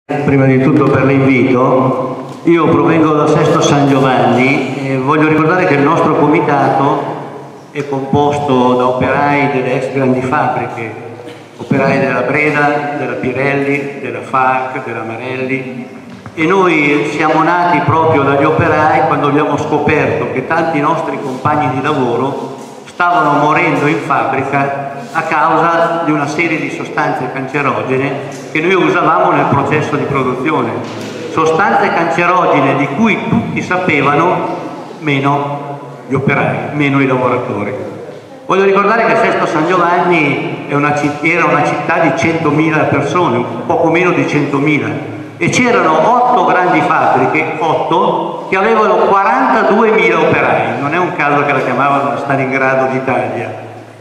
Prima di tutto per l'invito. Io provengo da Sesto San Giovanni e voglio ricordare che il nostro comitato è composto da operai delle ex grandi fabbriche, operai della Breda, della Pirelli, della FAC, della Marelli, e noi siamo nati proprio dagli operai quando abbiamo scoperto che tanti nostri compagni di lavoro stavano morendo in fabbrica a causa di una serie di sostanze cancerogene che noi usavamo nel processo di produzione. Sostanze cancerogene di cui tutti sapevano, meno gli operai, meno i lavoratori. Voglio ricordare che Sesto San Giovanni era una città di 100.000 persone, un poco meno di 100.000, e c'erano 8 grandi fabbriche, 8, che avevano 42.000 operai. Non è un caso che la chiamavano la Stalingrado d'Italia,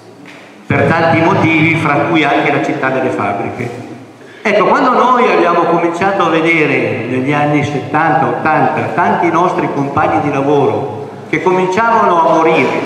per tanti motivi, fra cui anche la città delle fabbriche. Ecco, quando noi abbiamo cominciato a vedere negli anni 70-80 tanti nostri compagni di lavoro che cominciavano a morire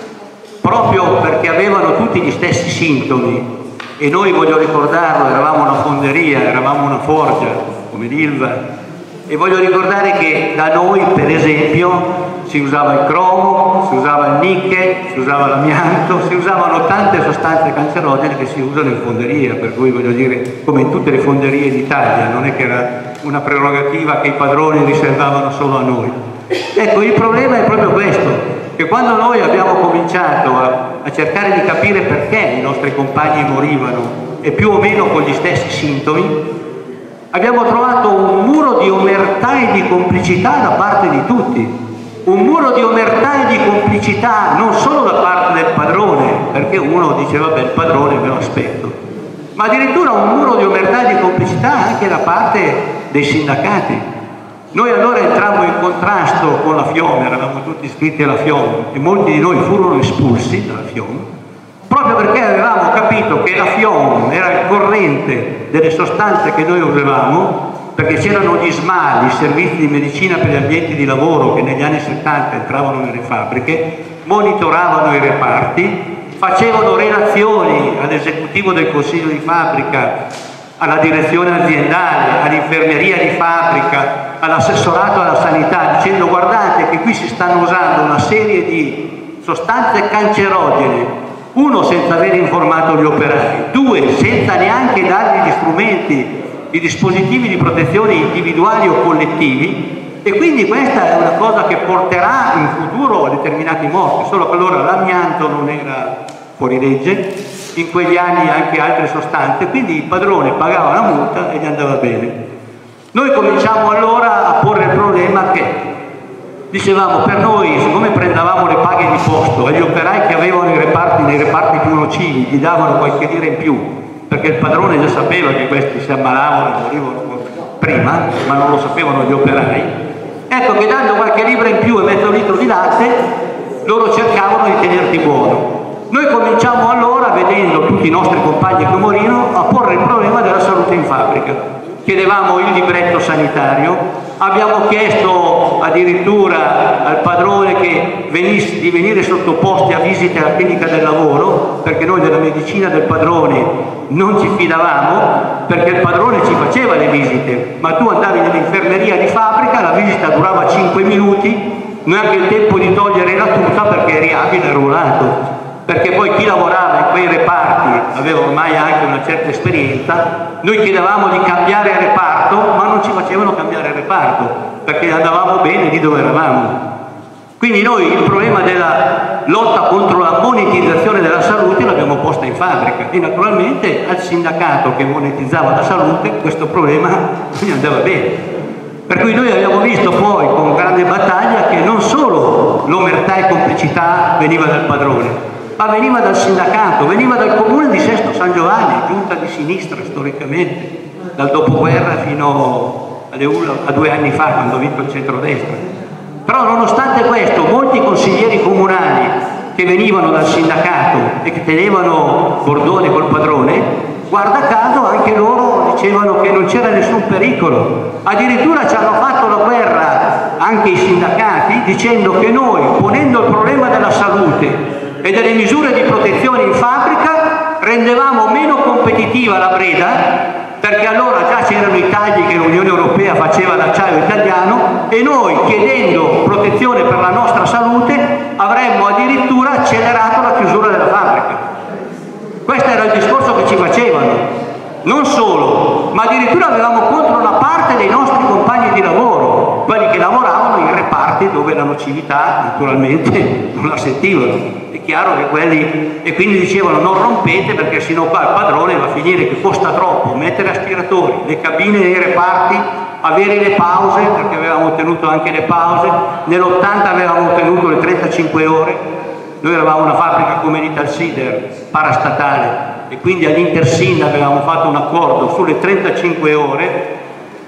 proprio perché avevano tutti gli stessi sintomi, e noi, voglio ricordarlo, eravamo una fonderia, eravamo una forgia come l'Ilva, e voglio ricordare che da noi, per esempio, si usava il cromo, si usava il nickel, si usava l'amianto, si usavano tante sostanze cancerogene che si usano in fonderia, per cui, voglio dire, come in tutte le fonderie d'Italia, non è che era una prerogativa che i padroni riservavano solo a noi. Ecco, il problema è proprio questo, che quando noi abbiamo cominciato a cercare di capire perché i nostri compagni morivano, e più o meno con gli stessi sintomi, abbiamo trovato un muro di omertà e di complicità da parte di tutti. Un muro di omertà e di complicità non solo da parte del padrone, perché uno dice vabbè, il padrone me lo aspetto, ma addirittura un muro di omertà e di complicità anche da parte dei sindacati. Noi allora entrammo in contrasto con la FIOM, eravamo tutti iscritti alla FIOM e molti di noi furono espulsi dalla FIOM, proprio perché avevamo capito che la FIOM era il corrente delle sostanze che noi usavamo, perché c'erano gli SMAL, i servizi di medicina per gli ambienti di lavoro, che negli anni 70 entravano nelle fabbriche, monitoravano i reparti, facevano relazioni all'esecutivo del consiglio di fabbrica, alla direzione aziendale, all'infermeria di fabbrica, all'assessorato alla sanità, dicendo guardate che qui si stanno usando una serie di sostanze cancerogene, uno senza aver informato gli operai, due senza neanche dargli gli strumenti, i dispositivi di protezione individuali o collettivi, e quindi questa è una cosa che porterà in futuro a determinati morti. Solo che allora l'amianto non era fuori legge, in quegli anni anche altre sostanze, quindi il padrone pagava la multa e gli andava bene. Noi cominciamo allora a porre il problema che dicevamo, per noi, siccome prendevamo le paghe di posto agli operai che avevano nei reparti più nocivi, gli davano qualche lira in più, perché il padrone già sapeva che questi si ammalavano e morivano prima, ma non lo sapevano gli operai, ecco che dando qualche libra in più e mezzo litro di latte, loro cercavano di tenerti buono. Noi cominciamo allora, vedendo tutti i nostri compagni che morirono, a porre il problema della salute in fabbrica. Chiedevamo il libretto sanitario, abbiamo chiesto addirittura al padrone di venire sottoposti a visite alla clinica del lavoro, perché noi della medicina del padrone non ci fidavamo, perché il padrone ci faceva le visite, ma tu andavi nell'infermeria di fabbrica, la visita durava 5 minuti, neanche il tempo di togliere la tuta perché eri abile e arruolato, perché poi chi lavorava in quei reparti aveva ormai anche una certa esperienza. Noi chiedevamo di cambiare reparto, ma non ci facevano cambiare reparto, perché andavamo bene lì dove eravamo. Quindi noi il problema della lotta contro la monetizzazione della salute l'abbiamo posta in fabbrica, e naturalmente al sindacato che monetizzava la salute questo problema non gli andava bene. Per cui noi abbiamo visto poi con grande battaglia che non solo l'omertà e complicità veniva dal padrone, ma veniva dal sindacato, veniva dal comune di Sesto San Giovanni, giunta di sinistra storicamente, dal dopoguerra fino a 2 anni fa, quando ha vinto il centrodestra. Però nonostante questo, molti consiglieri comunali che venivano dal sindacato e che tenevano bordone col padrone, guarda caso anche loro dicevano che non c'era nessun pericolo. Addirittura ci hanno fatto la guerra anche i sindacati, dicendo che noi, ponendo il problema della salute e delle misure di protezione in fabbrica, rendevamo meno competitiva la Breda perché allora già c'erano i tagli che l'Unione Europea faceva all'acciaio italiano e noi, chiedendo protezione per la nostra salute, avremmo addirittura accelerato la chiusura della fabbrica. Questo era il discorso che ci facevano. Non solo, ma addirittura avevamo contro una parte dei nostri compagni di lavoro, quelli che lavoravano in reparti dove la nocività naturalmente non la sentivano. È chiaro che quelli, e quindi dicevano non rompete perché sennò qua il padrone va a finire che costa troppo mettere aspiratori, le cabine nei reparti, avere le pause, perché avevamo ottenuto anche le pause, nell'80 avevamo ottenuto le 35 ore, noi eravamo una fabbrica come l'Italsider, parastatale, e quindi all'Intersin avevamo fatto un accordo sulle 35 ore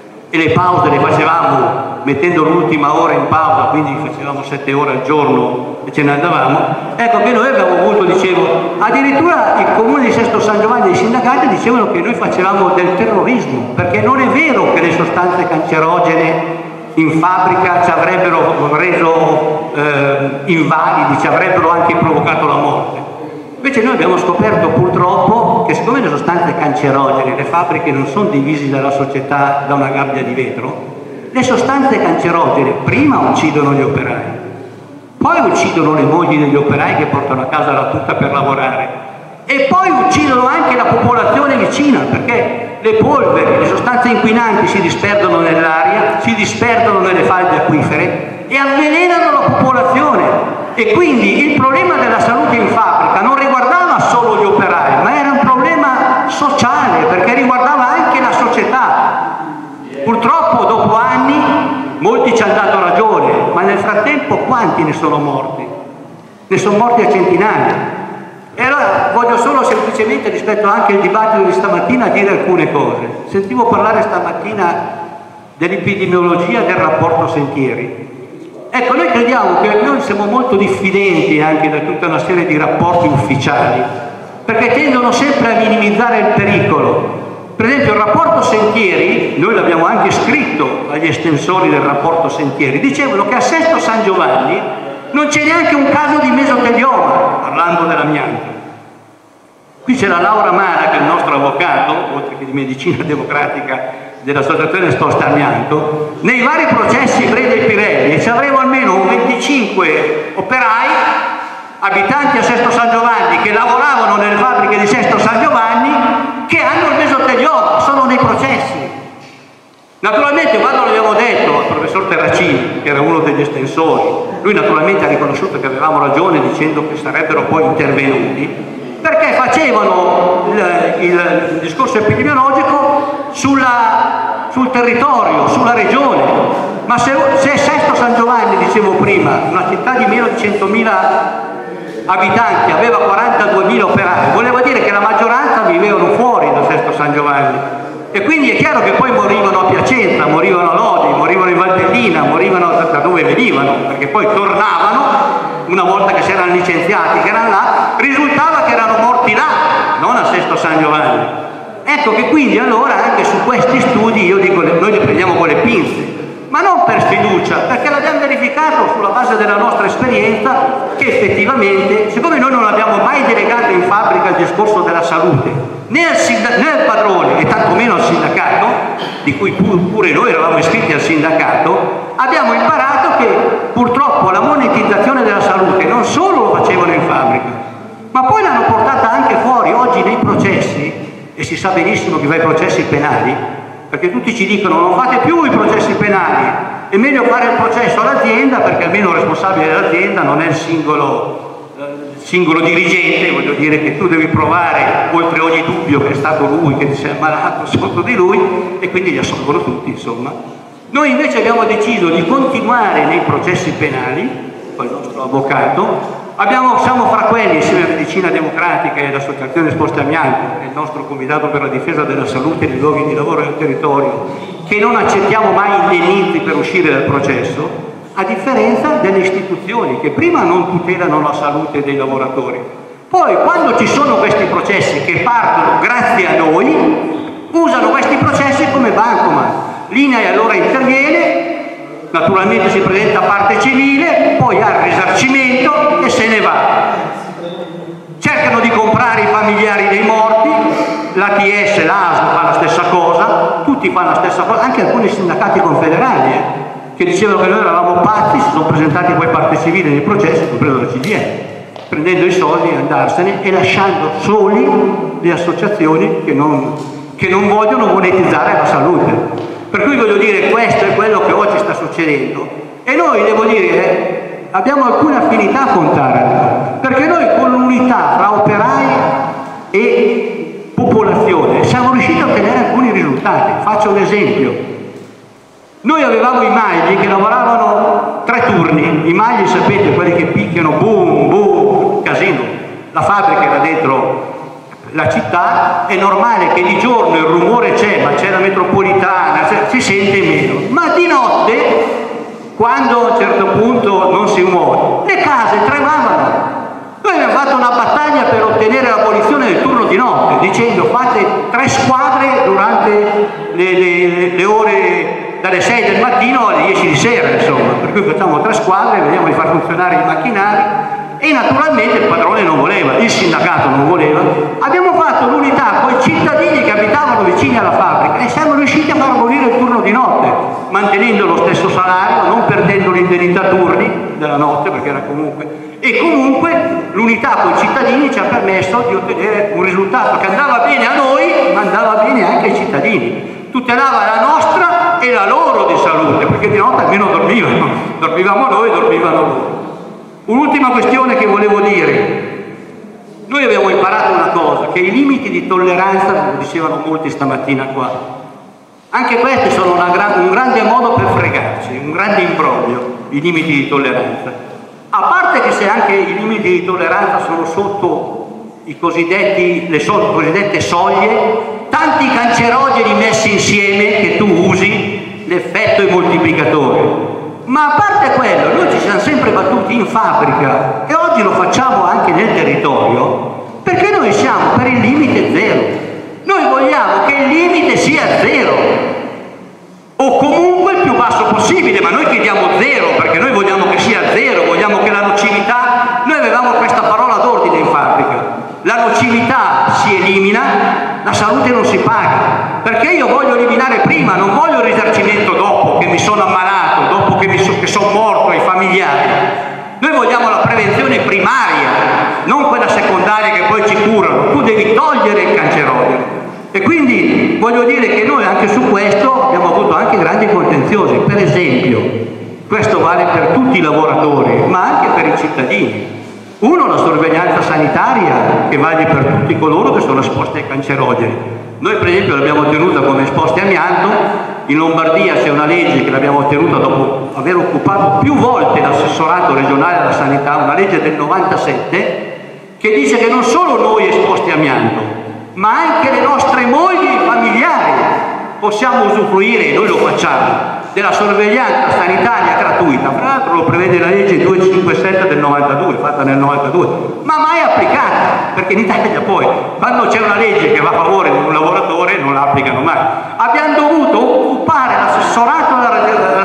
e le pause le facevamo mettendo l'ultima ora in pausa, quindi facevamo 7 ore al giorno e ce ne andavamo. Ecco che noi abbiamo avuto, dicevo, addirittura il comune di Sesto San Giovanni e i sindacati dicevano che noi facevamo del terrorismo, perché non è vero che le sostanze cancerogene in fabbrica ci avrebbero reso invalidi, ci avrebbero anche provocato la morte. Invece noi abbiamo scoperto purtroppo che siccome le sostanze cancerogene, le fabbriche non sono divise dalla società da una gabbia di vetro, le sostanze cancerogene prima uccidono gli operai, poi uccidono le mogli degli operai che portano a casa la tuta per lavorare e poi uccidono anche la popolazione vicina, perché le polveri, le sostanze inquinanti si disperdono nell'aria, si disperdono nelle falde acquifere e avvelenano la popolazione. E quindi il problema della salute in fabbrica non riguardava solo gli operai, ma era un problema sociale, perché riguardava anche la società. Purtroppo dopo anni molti ci hanno dato ragione, ma nel frattempo quanti ne sono morti? Ne sono morti a centinaia. E allora voglio solo semplicemente, rispetto anche al dibattito di stamattina, dire alcune cose. Sentivo parlare stamattina dell'epidemiologia del rapporto sentieri. Ecco, noi crediamo che noi siamo molto diffidenti anche da tutta una serie di rapporti ufficiali, perché tendono sempre a minimizzare il pericolo. Per esempio il rapporto sentieri, noi l'abbiamo anche scritto agli estensori del rapporto sentieri, dicevano che a Sesto San Giovanni non c'è neanche un caso di mesotelioma, parlando dell'amianto. Qui c'è la Laura Mara, che è il nostro avvocato, oltre che di medicina democratica dell'associazione Sposta Amianto, nei vari processi Breda e Pirelli ci avremo almeno 25 operai, abitanti a Sesto San Giovanni, che lavoravano nelle fabbriche di Sesto San Giovanni, che hanno il mesotelioma, sono nei processi. Naturalmente quando l'abbiamo detto al professor Terracini, che era uno degli estensori, lui naturalmente ha riconosciuto che avevamo ragione dicendo che sarebbero poi intervenuti, perché facevano il discorso epidemiologico sul territorio, sulla regione. Ma se Sesto San Giovanni, dicevo prima, una città di meno di 100.000 abitanti, aveva 42.000 operai, voleva dire che la maggioranza vivevano fuori da Sesto San Giovanni. E quindi è chiaro che poi morivano a Piacenza, morivano a Lodi, morivano in Valtellina, morivano da dove venivano, perché poi tornavano, una volta che si erano licenziati, che erano là, risultava che erano morti là, non a Sesto San Giovanni. Ecco che quindi allora anche su questi studi io dico, noi li prendiamo con le pinze, ma non per sfiducia, perché l'abbiamo verificato sulla base della nostra esperienza che effettivamente, siccome noi non abbiamo mai delegato in fabbrica il discorso della salute, né al padrone e tantomeno al sindacato, di cui pure noi eravamo iscritti al sindacato, abbiamo imparato che purtroppo la monetizzazione della salute non solo lo facevano in fabbrica, ma poi l'hanno portata anche fuori. Oggi nei processi, e si sa benissimo che va ai processi penali, perché tutti ci dicono non fate più i processi penali, è meglio fare il processo all'azienda perché almeno il responsabile dell'azienda non è il singolo dirigente, voglio dire che tu devi provare oltre ogni dubbio che è stato lui, che ti sei ammalato sotto di lui, e quindi li assolvono tutti, insomma. Noi invece abbiamo deciso di continuare nei processi penali con il nostro avvocato. Siamo fra quelli, insieme a Medicina Democratica e l'Associazione Sposta Amianto, il nostro Comitato per la Difesa della Salute nei luoghi di lavoro e del territorio, che non accettiamo mai indennizzi per uscire dal processo, a differenza delle istituzioni che prima non tutelano la salute dei lavoratori. Poi, quando ci sono questi processi che partono grazie a noi, usano questi processi come bancomat. L'INAI allora interviene, naturalmente si presenta parte civile, poi ha il risarcimento e se ne va. Cercano di comprare i familiari dei morti, l'ATS, l'ASL fa la stessa cosa, tutti fanno la stessa cosa, anche alcuni sindacati confederali che dicevano che noi eravamo pazzi, si sono presentati poi parte civile nei processi, compreso la CGIL, prendendo i soldi e andarsene e lasciando soli le associazioni che non vogliono monetizzare la salute. Per cui voglio dire, questo è quello che oggi sta succedendo e noi, devo dire, abbiamo alcune affinità con Taranto, perché noi con l'unità fra operai e popolazione siamo riusciti a ottenere alcuni risultati. Faccio un esempio. Noi avevamo i magli che lavoravano 3 turni, i magli sapete, quelli che picchiano, boom, boom, casino, la fabbrica era dentro la città, è normale che di giorno il rumore c'è, ma c'è la metropolitana, si sente meno, ma di notte, quando a un certo punto non si muove, le case tremavano. Noi abbiamo fatto una battaglia per ottenere l'abolizione del turno di notte, dicendo fate 3 squadre durante le ore dalle 6 del mattino alle 10 di sera, insomma, per cui facciamo 3 squadre, vediamo di far funzionare i macchinari e naturalmente il padrone non voleva, il sindacato non voleva. Abbiamo fatto l'unità con i cittadini che abitavano vicini alla fabbrica e siamo riusciti a far abolire il turno di notte, mantenendo lo stesso salario, non perdendo l'indennità turni della notte, perché era comunque... E comunque l'unità con i cittadini ci ha permesso di ottenere un risultato che andava bene a noi, ma andava bene anche ai cittadini. Tutelava la nostra e la loro di salute, perché di notte almeno dormivamo noi, dormivano loro. Un'ultima questione che volevo dire: noi abbiamo imparato una cosa, che i limiti di tolleranza, come dicevano molti stamattina qua, anche questi sono un grande modo per fregarci, un grande imbroglio, i limiti di tolleranza. A parte che se anche i limiti di tolleranza sono sotto le cosiddette soglie, tanti cancerogeni messi insieme che tu usi, l'effetto è moltiplicatore. Ma a parte quello, noi ci siamo sempre battuti in fabbrica e oggi lo facciamo anche nel territorio, perché noi siamo per il limite zero. Noi vogliamo che il limite sia zero, o comunque il più basso possibile, ma noi chiediamo zero, perché noi vogliamo che sia zero, vogliamo che la nocività, noi avevamo questa parola d'ordine in fabbrica, la nocività si elimina, la salute non si paga, perché io voglio eliminare prima, non voglio il risarcimento dopo che mi sono ammalato, dopo che sono morto, ai familiari. Noi vogliamo la prevenzione primaria, non quella secondaria che poi ci curano, tu devi togliere il cancerogeno. E quindi voglio dire che noi anche su questo abbiamo avuto anche grandi contenziosi. Per esempio, questo vale per tutti i lavoratori, ma anche per i cittadini. Uno, la sorveglianza sanitaria, che vale per tutti coloro che sono esposti ai cancerogeni. Noi per esempio l'abbiamo ottenuta come esposti a amianto, in Lombardia c'è una legge che l'abbiamo ottenuta dopo aver occupato più volte l'assessorato regionale alla sanità, una legge del 97, che dice che non solo noi esposti a amianto, ma anche le nostre mogli e familiari possiamo usufruire, e noi lo facciamo, della sorveglianza sanitaria gratuita. Tra l'altro lo prevede la legge 257 del 92, fatta nel 92, ma mai applicata, perché in Italia poi, quando c'è una legge che va a favore di un lavoratore, non la applicano mai. Abbiamo dovuto occupare l'assessorato della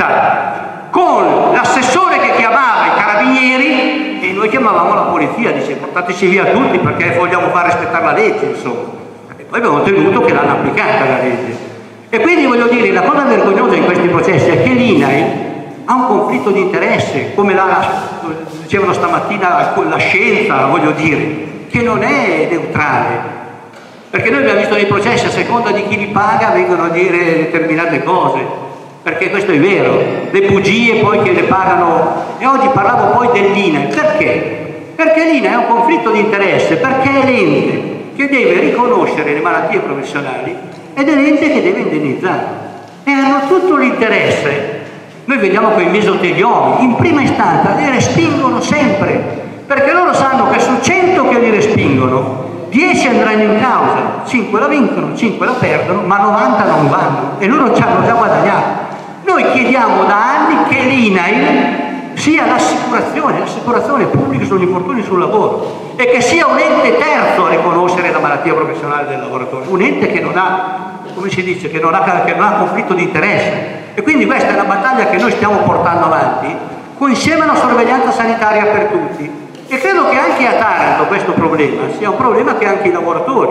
sanità con l'assessore che chiamava i carabinieri e noi chiamavamo la polizia, dice portateci via tutti perché vogliamo far rispettare la legge, insomma. E poi abbiamo ottenuto che l'hanno applicata la legge. E quindi voglio dire, la cosa vergognosa in questi processi è che l'INAIL ha un conflitto di interesse, come dicevano stamattina la scienza, voglio dire, che non è neutrale. Perché noi abbiamo visto nei processi, a seconda di chi li paga, vengono a dire determinate cose. Perché questo è vero, le bugie poi che le pagano. E oggi parlavo poi dell'INAIL. Perché? Perché l'INAIL è un conflitto di interesse, perché è l'ente che deve riconoscere le malattie professionali ed è l'ente che deve indennizzare. E hanno tutto l'interesse. Noi vediamo quei mesoteliomi, in prima istanza li respingono sempre, perché loro sanno che su 100 che li respingono, 10 andranno in causa, 5 la vincono, 5 la perdono, ma 90 non vanno e loro ci hanno già guadagnato. Noi chiediamo da anni che l'INAIL sia l'assicurazione pubblica sugli infortuni sul lavoro e che sia un ente terzo a riconoscere la malattia professionale del lavoratore, un ente che non ha, come si dice, che non ha conflitto di interesse. E quindi questa è una battaglia che noi stiamo portando avanti insieme alla sorveglianza sanitaria per tutti. E credo che anche a Taranto questo problema sia un problema che anche i lavoratori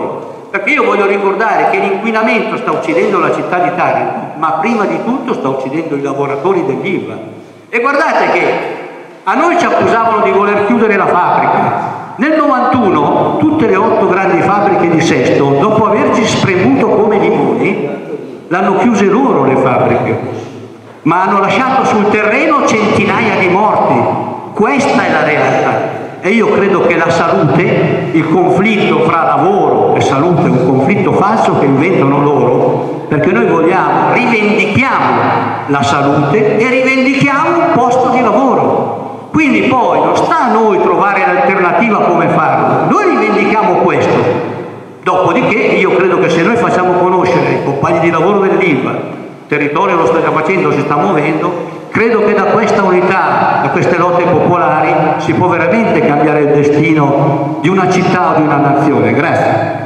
perché io voglio ricordare che l'inquinamento sta uccidendo la città di Taranto, ma prima di tutto sta uccidendo i lavoratori dell'Ilva. E guardate che a noi ci accusavano di voler chiudere la fabbrica. Nel 91 tutte le 8 grandi fabbriche di Sesto, dopo averci spremuto come limoni, l'hanno chiuse loro le fabbriche, ma hanno lasciato sul terreno centinaia di morti. Questa è la realtà. E io credo che la salute, il conflitto fra lavoro e salute è un conflitto falso che inventano loro, perché noi rivendichiamo la salute e rivendichiamo un posto di lavoro. Quindi poi non sta a noi trovare l'alternativa come farlo, noi rivendichiamo questo. Dopodiché io credo che se noi facciamo conoscere i compagni di lavoro dell'Ilva, il territorio lo sta già facendo, si sta muovendo, credo che da questa unità, da queste lotte popolari, si può veramente cambiare il destino di una città o di una nazione. Grazie.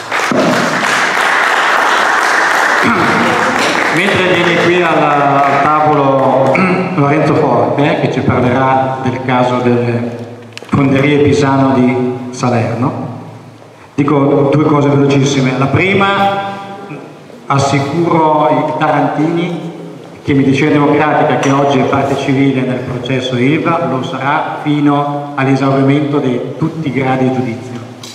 Mentre viene qui al tavolo Lorenzo Forte, che ci parlerà del caso delle fonderie Pisano di Salerno, dico 2 cose velocissime. La prima, assicuro i tarantini che Medicina Democratica, che oggi è parte civile nel processo Ilva, lo sarà fino all'esaurimento di tutti i gradi di giudizio.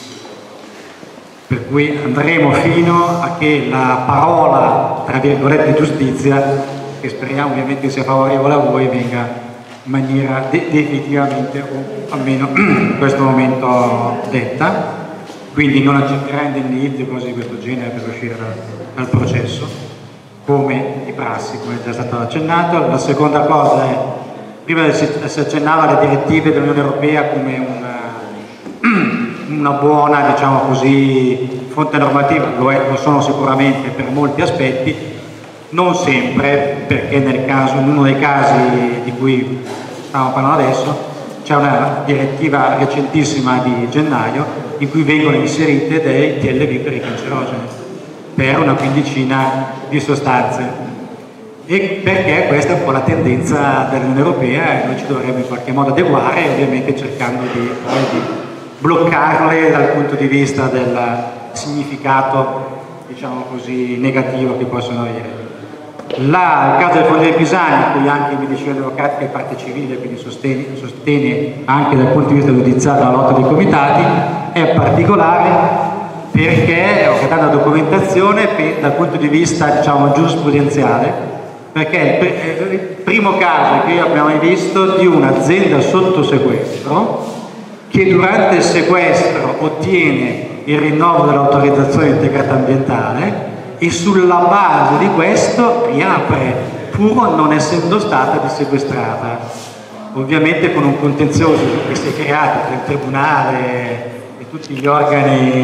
Per cui andremo fino a che la parola, tra virgolette, giustizia, che speriamo ovviamente sia favorevole a voi, venga in maniera definitivamente, o almeno in questo momento, detta. Quindi non accetterà indennizzi o cose di questo genere per uscire dal processo, come di prassi, come è già stato accennato. La seconda cosa è, prima si accennava alle direttive dell'Unione Europea come una buona, diciamo così, fonte normativa, lo sono sicuramente per molti aspetti, non sempre, perché in uno dei casi di cui stiamo parlando adesso c'è una direttiva recentissima di gennaio in cui vengono inserite dei TLV cancerogeni per una quindicina di sostanze, e perché questa è un po' la tendenza dell'Unione Europea e noi ci dovremmo in qualche modo adeguare, ovviamente cercando di bloccarle dal punto di vista del significato, diciamo così, negativo che possono avere. Il caso delle fonderie Pisani, in cui anche Medicina Democratica è parte civile, quindi sostiene anche dal punto di vista giudiziario la lotta dei comitati, è particolare perché ho guardato la documentazione dal punto di vista, diciamo, giurisprudenziale, perché è il primo caso che abbiamo mai visto di un'azienda sotto sequestro che durante il sequestro ottiene il rinnovo dell'autorizzazione integrata ambientale e sulla base di questo riapre, pur non essendo stata dissequestrata, ovviamente con un contenzioso che si è creato tra il Tribunale e tutti gli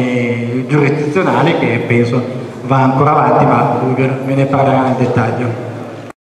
organi giurisdizionali, che penso va ancora avanti, ma lui ve ne parlerà nel dettaglio.